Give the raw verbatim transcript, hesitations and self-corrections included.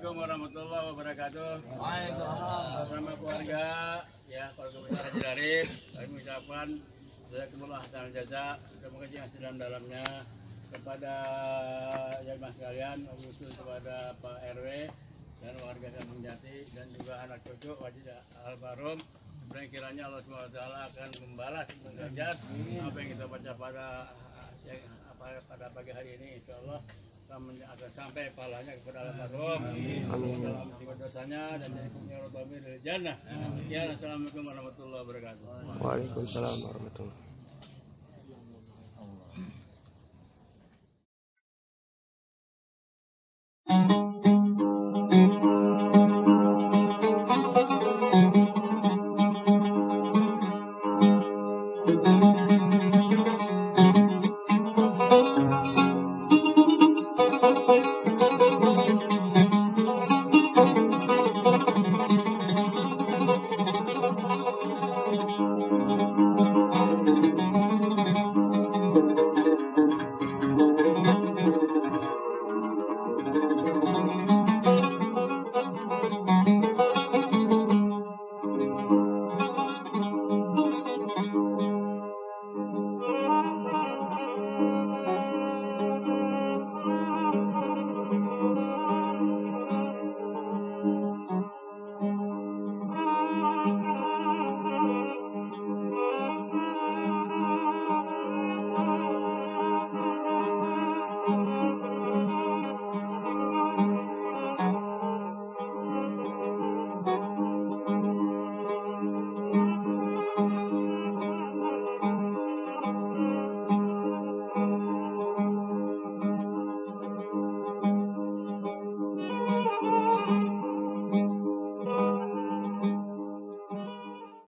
Assalamualaikum warahmatullahi wabarakatuh. Waalaikumsalam. Sama keluarga, ya keluarga besar Jedarit, kami mengucapkan jazakumullah khairan jaza, semoga yang dalam dalamnya kepada jamaah sekalian, khusus kepada Pak R W dan warga Kampung Jati dan juga anak cucu wajib almarhum. Sebenarnya kiranya Allah subhanahu wa taala akan membalas mengajar apa yang kita baca pada pada pagi hari ini, insya Allah akan sampai pahalanya kepada almarhum. Dalam tiga dosanya dan yang dari jannah. Ya, assalamualaikum warahmatullahi wabarakatuh. Waalaikumsalam warahmatullahi wabarakatuh.